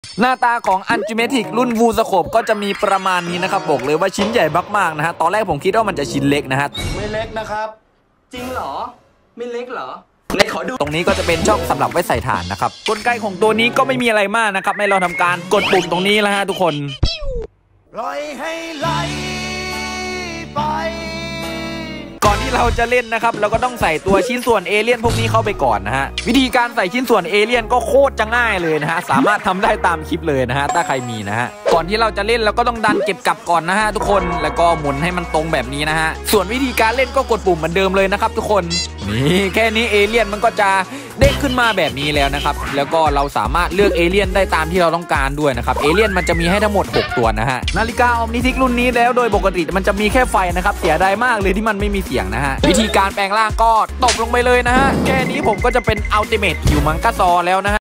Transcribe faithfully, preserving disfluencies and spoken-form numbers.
หน้าตาของอันจิเมติกรุ่นวูสโคปก็จะมีประมาณนี้นะครับบอกเลยว่าชิ้นใหญ่มากๆนะฮะตอนแรกผมคิดว่ามันจะชิ้นเล็กนะฮะไม่เล็กนะครับจริงเหรอไม่เล็กเหรอไหนขอดูตรงนี้ก็จะเป็นช่องสำหรับไว้ใส่ถ่านนะครับกลไกของตัวนี้ก็ไม่มีอะไรมากนะครับให้เราทำการกดปุ่มตรงนี้แล้วฮะทุกคนปล่อยให้ไหลไปก่อนที่เราจะเล่นนะครับเราก็ต้องใส่ตัวชิ้นส่วนเอเลี่ยนพวกนี้เข้าไปก่อนนะฮะวิธีการใส่ชิ้นส่วนเอเลี่ยนก็โคตรจะง่ายเลยนะฮะสามารถทำได้ตามคลิปเลยนะฮะถ้าใครมีนะฮะก่อนที่เราจะเล่นเราก็ต้องดันเก็บกลับก่อนนะฮะทุกคนแล้วก็หมุนให้มันตรงแบบนี้นะฮะส่วนวิธีการเล่นก็กดปุ่มเหมือนเดิมเลยนะครับทุกคนนี่แค่นี้เอเลี่ยนมันก็จะเด้งขึ้นมาแบบนี้แล้วนะครับแล้วก็เราสามารถเลือกเอเลี่ยนได้ตามที่เราต้องการด้วยนะครับเอเลี่ยนมันจะมีให้ทั้งหมดหกตัวนะฮะนาฬิกาออมนิทิกรุ่นนี้แล้วโดยปกติมันจะมีแค่ไฟนะครับเสียดายมากเลยที่มันไม่มีเสียงนะฮะวิธีการแปลงร่างก็ตบลงไปเลยนะฮะแค่นี้ผมก็จะเป็นอัลติเมทฮิวมังกาซอแล้วนะฮะ